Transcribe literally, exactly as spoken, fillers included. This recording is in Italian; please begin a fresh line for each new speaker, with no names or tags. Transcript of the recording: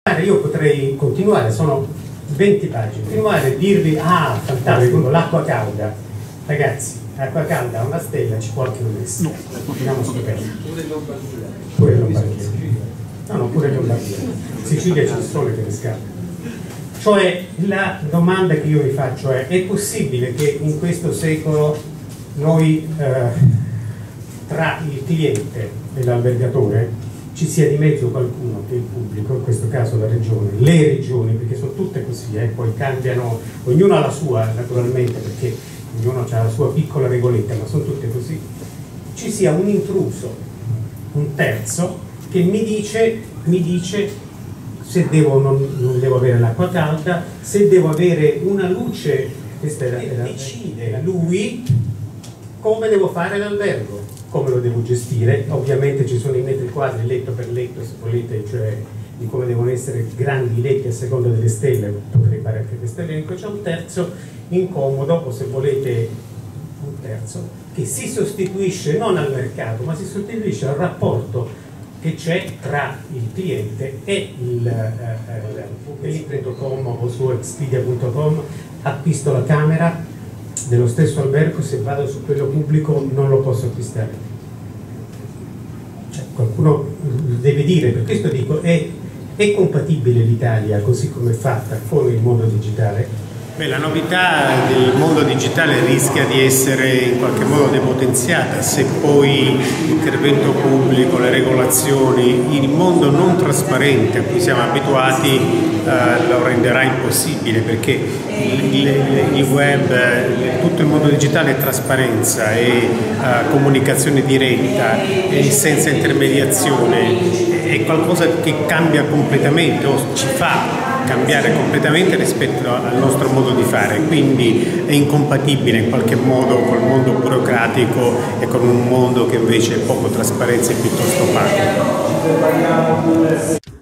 Io potrei continuare, sono venti pagine, continuare a dirvi, ah, fantastico, l'acqua calda. Ragazzi, l'acqua calda a una stella ci può anche non essere. No, abbiamo scoperto. Pure in Lombardia. Pure in Lombardia. No, no, pure in Lombardia. In Sicilia c'è il sole che ne scappa. Cioè, la domanda che io vi faccio è, è possibile che in questo secolo noi, eh, tra il cliente e l'albergatore, ci sia di mezzo qualcuno che è il pubblico, in questo caso la regione, le regioni, perché sono tutte così, eh, poi cambiano, ognuno ha la sua naturalmente, perché ognuno ha la sua piccola regoletta, ma sono tutte così, ci sia un intruso, un terzo, che mi dice, mi dice se devo non, non devo avere l'acqua calda, se devo avere una luce, questa era, era, decide lui come devo fare l'albergo, come lo devo gestire. Ovviamente ci sono i metri quadri letto per letto, se volete, cioè di come devono essere grandi i letti a seconda delle stelle, potrei fare anche questo elenco. C'è un terzo incomodo, o se volete un terzo, che si sostituisce non al mercato, ma si sostituisce al rapporto che c'è tra il cliente e il eh, punto com o su expedia punto com, acquisto la camera dello stesso albergo, se vado su quello pubblico non lo posso acquistare. Cioè, qualcuno deve dire, per questo dico, è, è compatibile l'Italia così come è fatta con il mondo digitale?
Beh, la novità del mondo digitale rischia di essere in qualche modo depotenziata se poi l'intervento pubblico, le regolazioni, il mondo non trasparente a cui siamo abituati eh, lo renderà impossibile, perché il, il web, tutto il mondo digitale è trasparenza, è uh, comunicazione diretta, è senza intermediazione, è qualcosa che cambia completamente o ci fa cambiare completamente rispetto al nostro modo di fare, quindi è incompatibile in qualche modo col mondo burocratico e con un mondo che invece è poco trasparenza e piuttosto opaco.